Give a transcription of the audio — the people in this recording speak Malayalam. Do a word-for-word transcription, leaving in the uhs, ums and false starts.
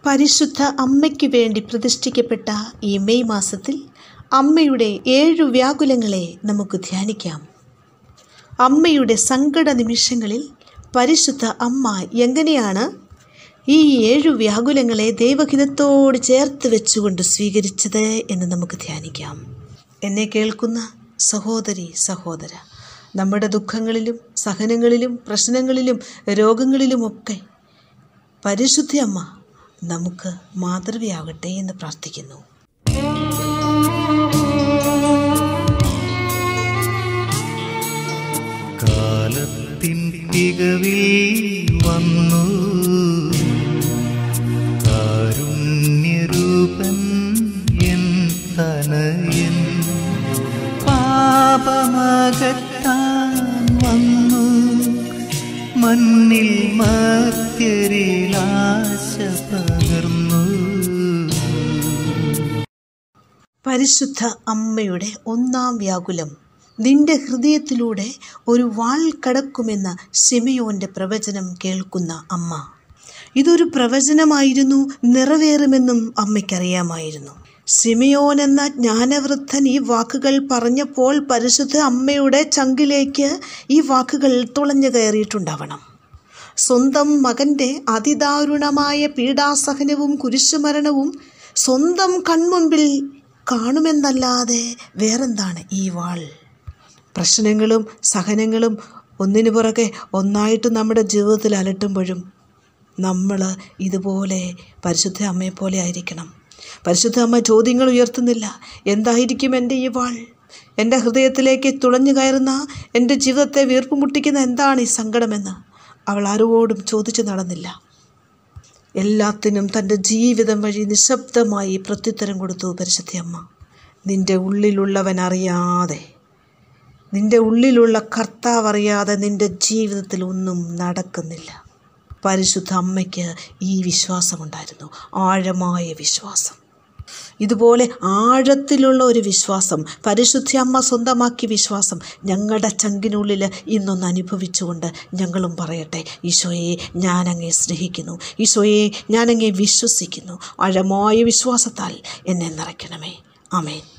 പരിശുദ്ധ അമ്മയ്ക്ക് വേണ്ടി പ്രതിഷ്ഠിക്കപ്പെട്ട ഈ മെയ് മാസത്തിൽ അമ്മയുടെ ഏഴു വ്യാകുലങ്ങളെ നമുക്ക് ധ്യാനിക്കാം. അമ്മയുടെ സങ്കട നിമിഷങ്ങളിൽ പരിശുദ്ധ അമ്മ എങ്ങനെയാണ് ഈ ഏഴു വ്യാകുലങ്ങളെ ദൈവഹിതത്തോട് ചേർത്ത് വെച്ചുകൊണ്ട് സ്വീകരിച്ചത് എന്ന് നമുക്ക് ധ്യാനിക്കാം. എന്നെ കേൾക്കുന്ന സഹോദരി സഹോദര, നമ്മുടെ ദുഃഖങ്ങളിലും സഹനങ്ങളിലും പ്രശ്നങ്ങളിലും രോഗങ്ങളിലുമൊക്കെ പരിശുദ്ധ അമ്മ നമുക്ക് മാതൃകയാകട്ടെ എന്ന് പ്രാർത്ഥിക്കുന്നു. കാലത്തിൻ തികവിൽ വന്നു കാരുണ്യരൂപൻ എൻ തനയൻ, പാപമകറ്റാൻ വന്നു മണ്ണിൽ മർത്യരിൽ ആശ പകർന്നു. പരിശുദ്ധ അമ്മയുടെ ഒന്നാം വ്യാകുലം, നിന്റെ ഹൃദയത്തിലൂടെ ഒരു വാൾ കടക്കുമെന്ന ശിമയോന്റെ പ്രവചനം കേൾക്കുന്ന അമ്മ. ഇതൊരു പ്രവചനമായിരുന്നു, നിറവേറുമെന്നും അമ്മയ്ക്കറിയാമായിരുന്നു. ശിമയോൻ എന്ന ജ്ഞാനവൃദ്ധൻ ഈ വാക്കുകൾ പറഞ്ഞപ്പോൾ പരിശുദ്ധ അമ്മയുടെ ചങ്കിലേക്ക് ഈ വാക്കുകൾ തുളഞ്ഞു കയറിയിട്ടുണ്ടാവണം. സ്വന്തം മകൻ്റെ അതിദാരുണമായ പീഡാസഹനവും കുരിശുമരണവും സ്വന്തം കൺമുൻപിൽ കാണുമെന്നല്ലാതെ വേറെന്താണ് ഈ വാൾ? പ്രശ്നങ്ങളും സഹനങ്ങളും ഒന്നിനു പുറകെ ഒന്നായിട്ട് നമ്മുടെ ജീവിതത്തിൽ അലട്ടുമ്പോഴും നമ്മൾ ഇതുപോലെ പരിശുദ്ധ അമ്മയെപ്പോലെ ആയിരിക്കണം. പരിശുദ്ധ അമ്മ ചോദ്യങ്ങൾ ഉയർത്തുന്നില്ല. എന്തായിരിക്കും എൻ്റെ ഈ വാൾ? എൻ്റെ ഹൃദയത്തിലേക്ക് തുളഞ്ഞു കയറുന്ന, എൻ്റെ ജീവിതത്തെ വീർപ്പുമുട്ടിക്കുന്ന എന്താണ് ഈ സങ്കടമെന്ന് അവൾ ആരോടും ചോദിച്ചു നടന്നില്ല. എല്ലാത്തിനും തൻ്റെ ജീവിതം വഴി നിശബ്ദമായി പ്രത്യുത്തരം കൊടുത്തു പരിശുദ്ധ അമ്മ. നിൻ്റെ ഉള്ളിലുള്ളവൻ അറിയാതെ, നിൻ്റെ ഉള്ളിലുള്ള കർത്താവ് അറിയാതെ നിൻ്റെ ജീവിതത്തിൽ ഒന്നും നടക്കുന്നില്ല. പരിശുദ്ധ അമ്മയ്ക്ക് ഈ വിശ്വാസമുണ്ടായിരുന്നു, ആഴമായ വിശ്വാസം. ഇതുപോലെ ആഴത്തിലുള്ള ഒരു വിശ്വാസം പരിശുദ്ധ അമ്മ സ്വന്തമാക്കിയ വിശ്വാസം ഞങ്ങളുടെ ചങ്കിനുള്ളിൽ ഇന്നൊന്ന് അനുഭവിച്ചുകൊണ്ട് ഞങ്ങളും പറയട്ടെ, ഈശോയെ ഞാനങ്ങേ സ്നേഹിക്കുന്നു, ഈശോയെ ഞാനങ്ങേ വിശ്വസിക്കുന്നു. ആഴമായ വിശ്വാസത്താൽ എന്നെ നിറയ്ക്കണമേ. ആമേൻ.